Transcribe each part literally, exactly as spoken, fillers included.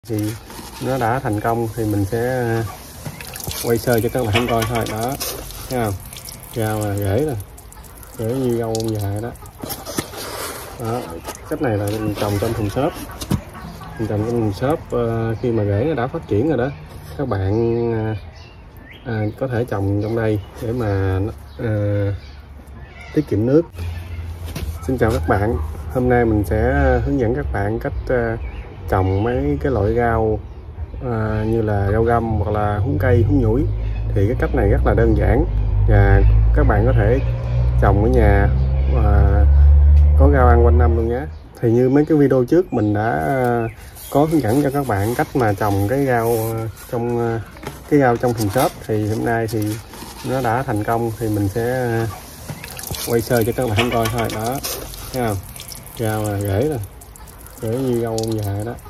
Thì nó đã thành công thì mình sẽ quay sơ cho các bạn coi thôi. Đó, thấy không, rau là rễ nè, rễ như rau ông già đó. Đó, cách này là mình trồng trong thùng xốp, mình trồng trong thùng xốp. Uh, khi mà rễ nó đã phát triển rồi đó, các bạn uh, à, có thể trồng trong đây để mà uh, tiết kiệm nước. Xin chào các bạn, hôm nay mình sẽ hướng dẫn các bạn cách uh, trồng mấy cái loại rau à, như là rau găm hoặc là húng cây, húng nhũi. Thì cái cách này rất là đơn giản và các bạn có thể trồng ở nhà và có rau ăn quanh năm luôn nhé. Thì như mấy cái video trước mình đã có hướng dẫn cho các bạn cách mà trồng cái rau trong cái rau trong thùng xốp. Thì hôm nay thì nó đã thành công thì mình sẽ quay sơ cho các bạn coi thôi. Đó, thấy không, rau là rễ nè, rễ như rau ông già đó.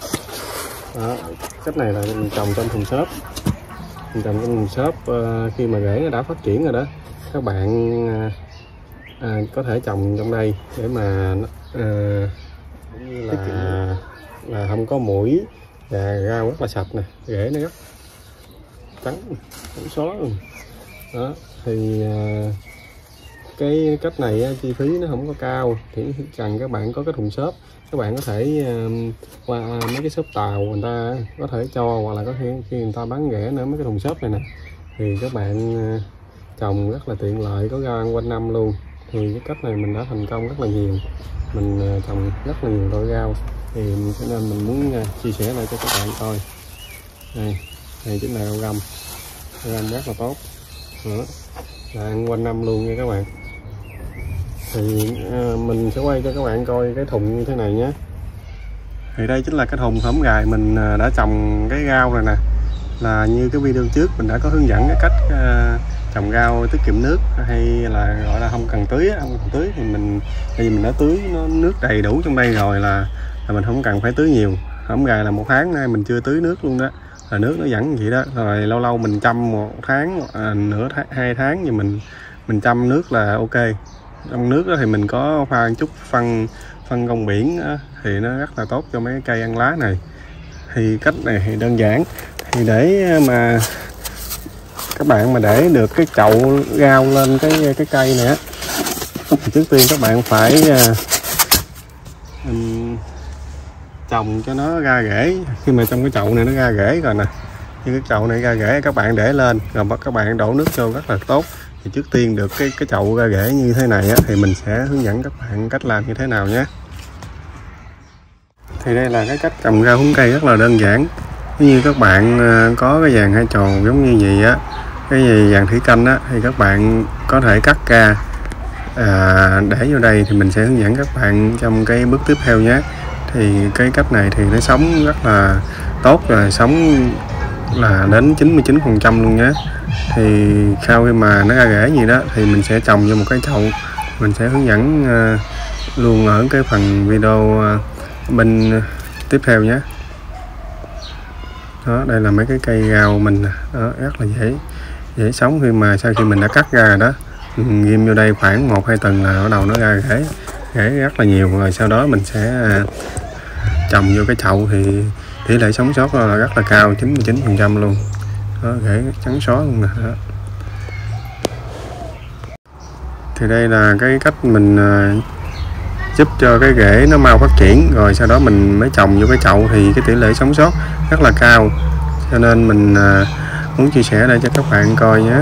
Đó, cách này là mình trồng trong thùng xốp, mình trồng trong thùng xốp. Uh, khi mà rễ nó đã phát triển rồi đó, các bạn uh, à, có thể trồng trong đây để mà uh, cũng như là là không có muỗi và rau rất là sạch nè, rễ nó rất trắng trắng xóa luôn. Đó thì uh, cái cách này chi phí nó không có cao, thì cần các bạn có cái thùng xốp, các bạn có thể uh, qua mấy cái shop tàu người ta có thể cho, hoặc là có khi, khi người ta bán rẻ nữa mấy cái thùng xốp này nè, thì các bạn uh, trồng rất là tiện lợi, có rau ăn quanh năm luôn. Thì cái cách này mình đã thành công rất là nhiều, mình uh, trồng rất là nhiều loại rau, thì cho nên mình muốn uh, chia sẻ lại cho các bạn coi. Đây, này chính là rau găm, rau găm rất là tốt nữa, là ăn quanh năm luôn nha các bạn. Thì à, mình sẽ quay cho các bạn coi cái thùng như thế này nhé. Thì đây chính là cái thùng hổm gài mình đã trồng cái rau này nè. Là như cái video trước mình đã có hướng dẫn cái cách à, trồng rau tiết kiệm nước, hay là gọi là không cần tưới, không cần tưới thì mình, tại vì mình đã tưới nó nước đầy đủ trong đây rồi, là, là mình không cần phải tưới nhiều. Hổm gài là một tháng nay mình chưa tưới nước luôn đó, là nước nó vẫn vậy đó. Rồi lâu lâu mình chăm một tháng, à, nửa tháng, hai tháng thì mình mình chăm nước là ok. Trong nước đó thì mình có pha một chút phân phân rong biển đó, thì nó rất là tốt cho mấy cây ăn lá này. Thì cách này thì đơn giản, thì để mà các bạn mà để được cái chậu rau lên cái cái cây này á, thì trước tiên các bạn phải um, trồng cho nó ra rễ. Khi mà trong cái chậu này nó ra rễ rồi nè, như cái chậu này ra rễ, các bạn để lên rồi các bạn đổ nước vô rất là tốt. Thì trước tiên được cái cái chậu ra rễ như thế này á, thì mình sẽ hướng dẫn các bạn cách làm như thế nào nhé. Thì đây là cái cách trồng rau húng cây rất là đơn giản. Nếu như các bạn có cái vàng hai tròn giống như vậy á, cái gì vàng thủy canh á, thì các bạn có thể cắt ra à, để vô đây. Thì mình sẽ hướng dẫn các bạn trong cái bước tiếp theo nhé. Thì cái cách này thì nó sống rất là tốt rồi, sống là đến chín mươi chín phần trăm luôn nhé. Thì sau khi mà nó ra rễ gì đó thì mình sẽ trồng vô một cái chậu, mình sẽ hướng dẫn uh, luôn ở cái phần video uh, bên tiếp theo nhé. Đó, đây là mấy cái cây rau mình đó, rất là dễ dễ sống. Khi mà sau khi mình đã cắt ra rồi đó, mình ghim vô đây khoảng một hai tuần là bắt đầu nó ra rễ rễ rất là nhiều. Rồi sau đó mình sẽ uh, trồng vô cái chậu, thì tỷ lệ sống sót là rất là cao, chín mươi chín phần trăm luôn. Đó, rễ trắng xóa luôn nè. Đó. Thì đây là cái cách mình uh, giúp cho cái rễ nó mau phát triển, rồi sau đó mình mới trồng vô cái chậu, thì cái tỷ lệ sống sót rất là cao. Cho nên mình uh, muốn chia sẻ đây cho các bạn coi nhé.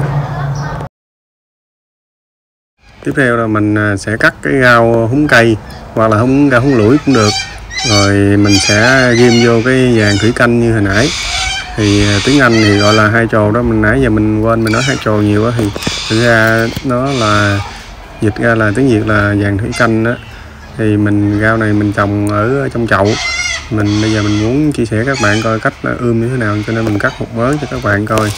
Tiếp theo là mình uh, sẽ cắt cái rau húng cây hoặc là húng rau húng lủi cũng được. Rồi mình sẽ ghim vô cái vàng thủy canh như hồi nãy. Thì tiếng Anh thì gọi là hai trồ đó, mình nãy giờ mình quên mình nói hai trồ nhiều quá, thì thực ra nó là dịch ra là tiếng Việt là vàng thủy canh đó. Thì mình rau này mình trồng ở trong chậu, mình bây giờ mình muốn chia sẻ các bạn coi cách ươm như thế nào, cho nên mình cắt một mớ cho các bạn coi.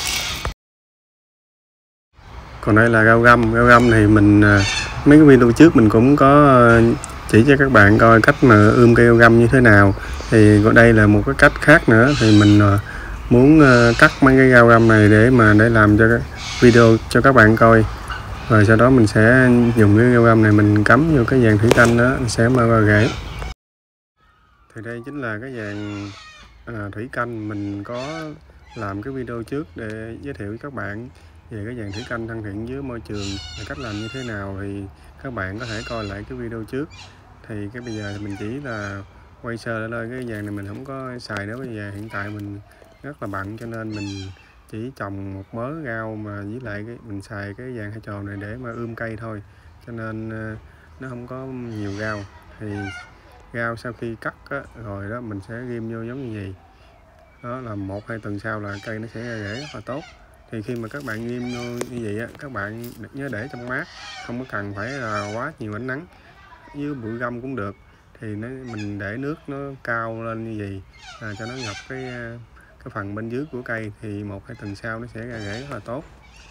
Còn đây là rau găm. Rau găm thì mình mấy cái video trước mình cũng có chỉ cho các bạn coi cách mà ươm cây rau găm như thế nào. Thì đây là một cái cách khác nữa, thì mình muốn cắt mấy cái rau găm này để mà để làm cho cái video cho các bạn coi. Rồi sau đó mình sẽ dùng cái rau găm này mình cắm vô cái vàng thủy canh đó, sẽ mau ra rễ. Thì đây chính là cái vàng à, thủy canh mình có làm cái video trước để giới thiệu với các bạn về cái dàn thủy canh thân thiện với môi trường và cách làm như thế nào, thì các bạn có thể coi lại cái video trước. Thì cái bây giờ thì mình chỉ là quay sơ lại thôi, cái dàn này mình không có xài nữa. Bây giờ hiện tại mình rất là bận cho nên mình chỉ trồng một mớ rau, mà với lại cái mình xài cái dàn hai tròn này để mà ươm cây thôi, cho nên nó không có nhiều rau. Thì rau sau khi cắt á, rồi đó mình sẽ ghim vô giống như vậy đó, là một hai tuần sau là cây nó sẽ ra rễ rất là tốt. Thì khi mà các bạn ghim vô như vậy á, các bạn nhớ để trong mát, không có cần phải là quá nhiều ánh nắng, với bụi gom cũng được. Thì nó mình để nước nó cao lên như vậy là cho nó ngập cái cái phần bên dưới của cây, thì một hai tuần sau nó sẽ ra rễ rất là tốt.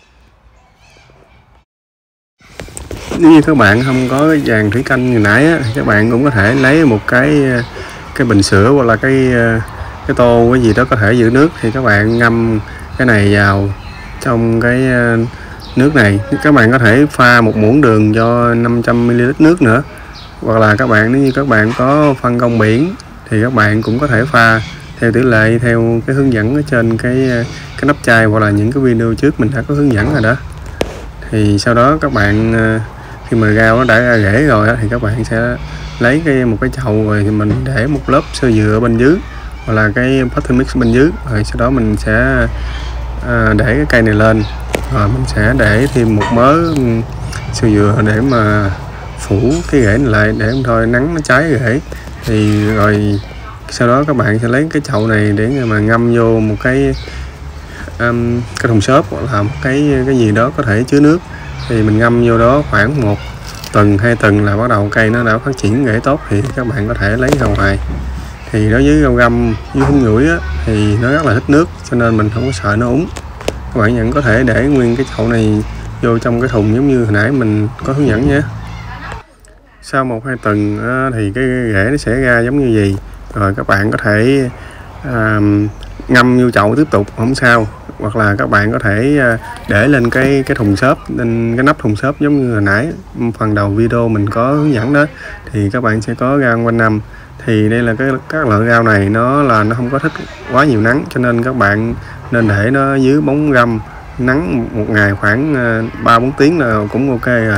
Nếu như các bạn không có cái dàn thủy canh như nãy á, thì các bạn cũng có thể lấy một cái cái bình sữa hoặc là cái cái tô cái gì đó có thể giữ nước, thì các bạn ngâm cái này vào trong cái nước này. Các bạn có thể pha một muỗng đường cho năm trăm mi li lít nước nữa, hoặc là các bạn nếu như các bạn có phân công biển thì các bạn cũng có thể pha theo tỷ lệ theo cái hướng dẫn ở trên cái cái nắp chai, hoặc là những cái video trước mình đã có hướng dẫn rồi đó. Thì sau đó các bạn khi mà rau nó đã ra rễ rồi đó, thì các bạn sẽ lấy cái một cái chậu, rồi thì mình để một lớp sơ dừa bên dưới hoặc là cái potting mix bên dưới, rồi sau đó mình sẽ à, để cái cây này lên, rồi mình sẽ để thêm một mớ sơ dừa để mà phủ cái rễ này lại, để thôi nắng nó cháy rễ. Thì rồi sau đó các bạn sẽ lấy cái chậu này để mà ngâm vô một cái um, cái thùng xốp hoặc là một cái cái gì đó có thể chứa nước. Thì mình ngâm vô đó khoảng một tuần hai tuần là bắt đầu cây nó đã phát triển rễ tốt, thì các bạn có thể lấy ra ngoài. Thì đối với rau găm với húng nhủi á, thì nó rất là thích nước, cho nên mình không có sợ nó úng. Các bạn vẫn có thể để nguyên cái chậu này vô trong cái thùng giống như hồi nãy mình có hướng dẫn nhé. Sau một hai tuần á, thì cái rễ nó sẽ ra giống như vậy, rồi các bạn có thể à, ngâm vô chậu tiếp tục không sao, hoặc là các bạn có thể để lên cái cái thùng xốp, lên cái nắp thùng xốp giống như hồi nãy phần đầu video mình có hướng dẫn đó. Thì các bạn sẽ có rau quanh năm. Thì đây là cái các loại rau này nó là nó không có thích quá nhiều nắng, cho nên các bạn nên để nó dưới bóng râm nắng một ngày khoảng ba bốn tiếng là cũng ok rồi.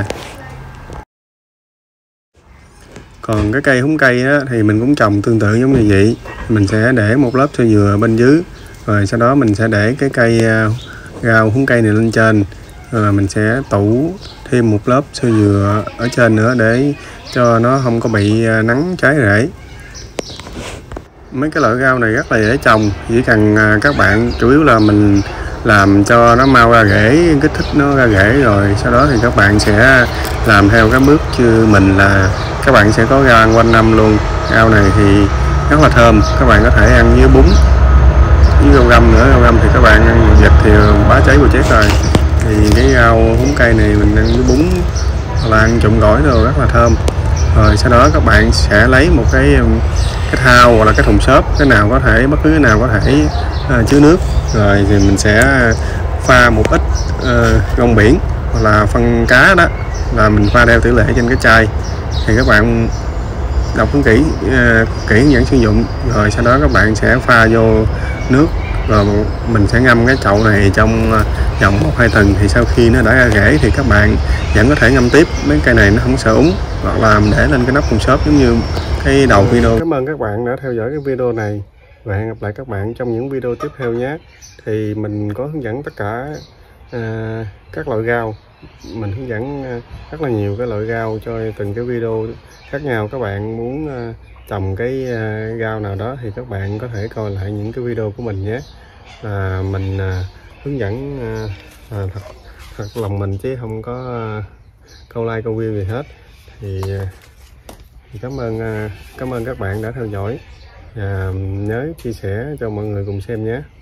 Còn cái cây húng cây á, thì mình cũng trồng tương tự giống như vậy. Mình sẽ để một lớp sơ dừa bên dưới, rồi sau đó mình sẽ để cái cây rau húng cây này lên trên, rồi mình sẽ tủ thêm một lớp sơ dừa ở trên nữa để cho nó không có bị nắng cháy rễ. Mấy cái loại rau này rất là dễ trồng, chỉ cần các bạn chủ yếu là mình làm cho nó mau ra rễ, kích thích nó ra rễ, rồi sau đó thì các bạn sẽ làm theo cái bước như mình là các bạn sẽ có rau ăn quanh năm luôn. Rau này thì rất là thơm, các bạn có thể ăn với bún với rau găm nữa. Rau găm thì các bạn ăn vịt thì bá cháy bùa chết rồi, thì cái rau húng cây này mình ăn với bún hoặc là ăn trộn gỏi rồi rất là thơm. Rồi sau đó các bạn sẽ lấy một cái cái thau hoặc là cái thùng xốp, cái nào có thể bất cứ cái nào có thể uh, chứa nước, rồi thì mình sẽ pha một ít uh, rong biển hoặc là phân cá đó, là mình pha theo tỷ lệ trên cái chai. Thì các bạn đọc kỹ uh, kỹ hướng dẫn sử dụng, rồi sau đó các bạn sẽ pha vô nước, rồi mình sẽ ngâm cái chậu này trong vòng một hai tuần. Thì sau khi nó đã ra rễ thì các bạn vẫn có thể ngâm tiếp, mấy cây này nó không sợ úng, hoặc là để lên cái nắp thùng xốp giống như cái đầu video. Cảm ơn các bạn đã theo dõi cái video này, và hẹn gặp lại các bạn trong những video tiếp theo nhé. Thì mình có hướng dẫn tất cả à, các loại rau, mình hướng dẫn rất là nhiều cái loại rau cho từng cái video khác nhau. Các bạn muốn à, trồng cái à, rau nào đó thì các bạn có thể coi lại những cái video của mình nhé. À, mình à, hướng dẫn à, à, thật, thật lòng mình chứ không có à, câu like câu view gì hết. Thì, thì cảm ơn à, cảm ơn các bạn đã theo dõi, và nhớ chia sẻ cho mọi người cùng xem nhé.